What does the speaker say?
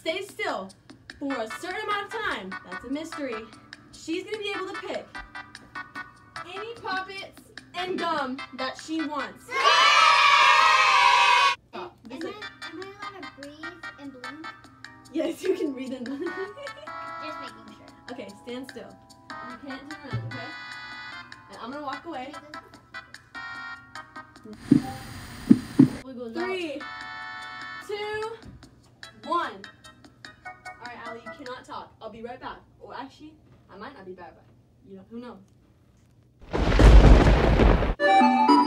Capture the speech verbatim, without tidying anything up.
stay still for a certain amount of time. That's a mystery. She's gonna be able to pick any puppets and gum that she wants. Am, am, I, am I allowed to breathe and blink? Yes, you can breathe and blink. Just making sure. Okay, stand still. You can't turn around, okay? And I'm gonna walk away. Three, two, one. Alright, Allie, you cannot talk. I'll be right back. Or actually, I might not be back, but you know, who knows?